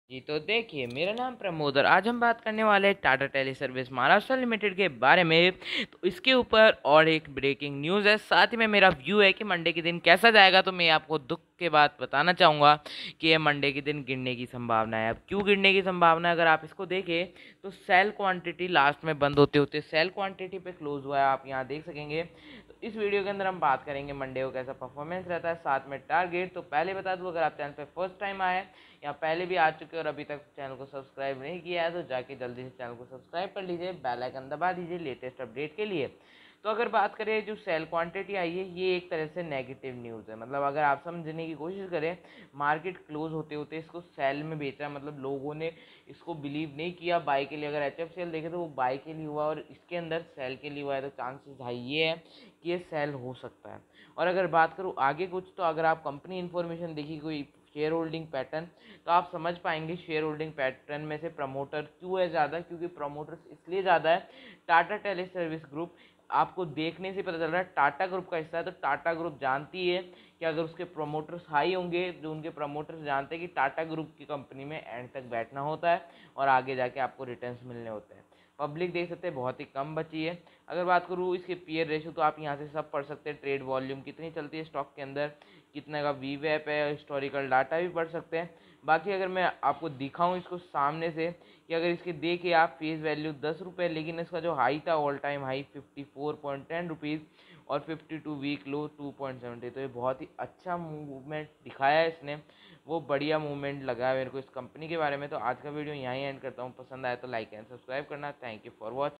जी तो देखिए, मेरा नाम प्रमोद और आज हम बात करने वाले हैं Tata teleservices Maharashtra limited के बारे में। तो इसके ऊपर और एक ब्रेकिंग न्यूज़ है, साथ ही में मेरा व्यू है कि मंडे के दिन कैसा जाएगा। तो मैं आपको दुख के बात बताना चाहूँगा कि ये मंडे के दिन गिरने की संभावना है। अब क्यों गिरने की संभावना है, अगर आप इसको देखें तो सेल क्वांटिटी लास्ट में बंद होते होते सेल क्वांटिटी पे क्लोज हुआ है, आप यहाँ देख सकेंगे। तो इस वीडियो के अंदर हम बात करेंगे मंडे को कैसा परफॉर्मेंस रहता है, साथ में टारगेट। तो पहले बता दूँ, अगर आप चैनल पे फर्स्ट टाइम आए या पहले भी आ चुके और अभी तक चैनल को सब्सक्राइब नहीं किया है तो जाके जल्दी से चैनल को सब्सक्राइब कर लीजिए, बेल आइकन दबा दीजिए लेटेस्ट अपडेट के लिए। तो अगर बात करें जो सेल क्वांटिटी आई है, ये एक तरह से नेगेटिव न्यूज़ है। मतलब अगर आप समझने की कोशिश करें, मार्केट क्लोज होते होते इसको सेल में बेचा, मतलब लोगों ने इसको बिलीव नहीं किया बाई के लिए। अगर एच एफ सेल देखे तो वो बाई के लिए हुआ और इसके अंदर सेल के लिए हुआ है, तो चांसेस हाई ये है कि ये सेल हो सकता है। और अगर बात करूँ आगे कुछ, तो अगर आप कंपनी इन्फॉर्मेशन देखी, कोई शेयर होल्डिंग पैटर्न, तो आप समझ पाएंगे शेयर होल्डिंग पैटर्न में से प्रमोटर क्यों है ज़्यादा। क्योंकि प्रमोटर्स इसलिए ज़्यादा है, टाटा टेली सर्विस ग्रुप आपको देखने से पता चल रहा है टाटा ग्रुप का हिस्सा है। तो टाटा ग्रुप जानती है कि अगर उसके प्रमोटर्स हाई होंगे, जो उनके प्रमोटर्स जानते हैं कि टाटा ग्रुप की कंपनी में एंड तक बैठना होता है और आगे जाके आपको रिटर्न्स मिलने होते हैं। पब्लिक देख सकते हैं बहुत ही कम बची है। अगर बात करूँ इसके पीयर रेशो, तो आप यहाँ से सब पढ़ सकते हैं। ट्रेड वॉल्यूम कितनी चलती है स्टॉक के अंदर, कितने का वी वैप है, हिस्टोरिकल डाटा भी पढ़ सकते हैं। बाकी अगर मैं आपको दिखाऊं इसको सामने से, कि अगर इसके देखे आप फेस वैल्यू 10 रुपये, लेकिन इसका जो हाई था ऑल टाइम हाई 54.10 रुपीज़ और 52 वीक लो 2.70। तो ये बहुत ही अच्छा मूवमेंट दिखाया है इसने, वो बढ़िया मूवमेंट लगा है मेरे को इस कंपनी के बारे में। तो आज का वीडियो यहीं एंड करता हूँ, पसंद आया तो लाइक एंड सब्सक्राइब करना। Thank you for watching.